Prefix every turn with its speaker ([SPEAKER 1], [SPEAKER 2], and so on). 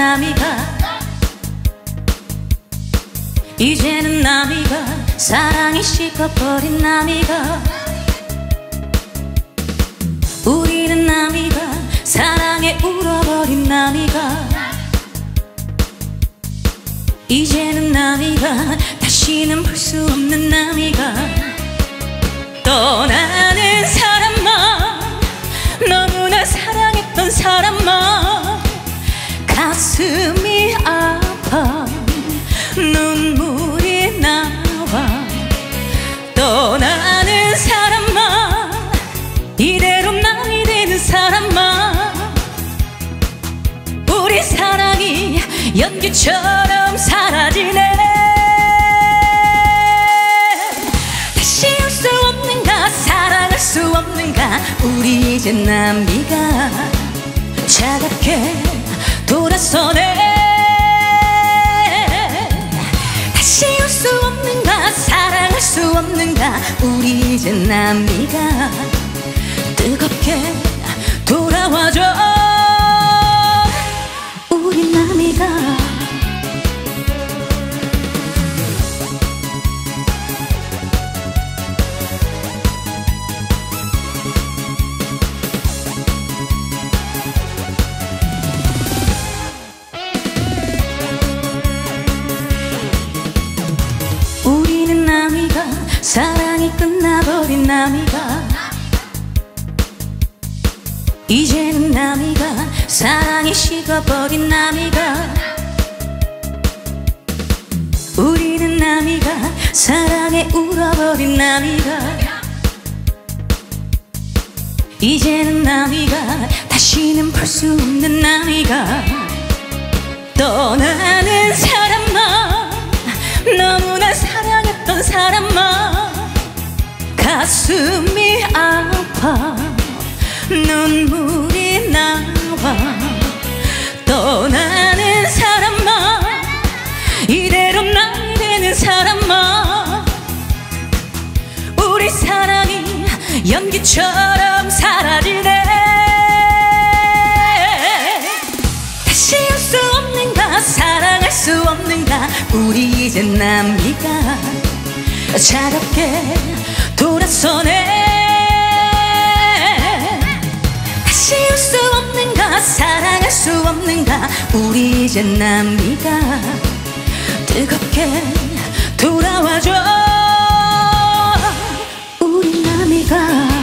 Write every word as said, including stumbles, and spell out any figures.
[SPEAKER 1] 남이가 이제는 남이가 사랑이 식어버린 남이가 우리는 남이가 사랑에 울어버린 남이가 이제는 남이가 다시는 볼 수 없는 남이가 떠나는 사람만 너무나 사랑했던 사람만 가슴이 아파 눈물이 나와 떠나는 사람만 이대로 남이 되는 사람만 우리 사랑이 연기처럼 사라지네 다시 올 수 없는가 사랑할 수 없는가 우리 이제 남이가 차갑게 돌아서네 다시 올 수 없는가 사랑할 수 없는가 우리 이제 남이가 뜨겁게 돌아와줘 우리 남이가 우리는 남이가 사랑이 끝나버린 남이가 이제는 남이가 사랑이 식어버린 남이가 우리는 남이가 사랑에 울어버린 남이가 이제는 남이가 다시는 볼 수 없는 남이가 떠나는 사람만 너무나 사랑했던 사람만 가슴이 아파 눈물이 나와 떠나는 사람만 이대로 남이 되는 사람만 우리 사랑이 연기처럼 사라지네 다시 올 수 없는가 사랑할 수 없는가 우리 이제 남이가 차갑게 돌아서네 다시 올 수 없는가 사랑할 수 없는가 우리 이제 남이가 뜨겁게 돌아와줘 우리 남이가